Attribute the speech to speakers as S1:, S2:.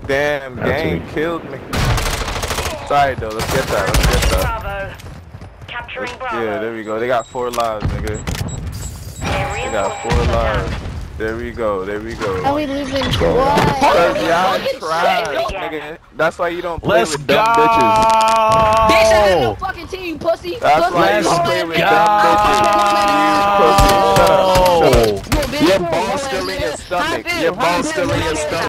S1: Damn, gang killed me. Sorry though, let's get that. Let's get that.
S2: Bravo. Capturing Bravo.
S1: Yeah, there we go. They got 4 lives, nigga. They got 4 lives. There we go. There we go.
S3: Are we losing? What?
S1: Y'all trash, nigga. That's why you don't play with dumb bitches.
S4: Bitch, I have no fucking team, pussy.
S1: That's why you don't play with dumb bitches. You pussy. Shut up. Shut up. Your ball's still in your stomach. Your ball's still in your stomach.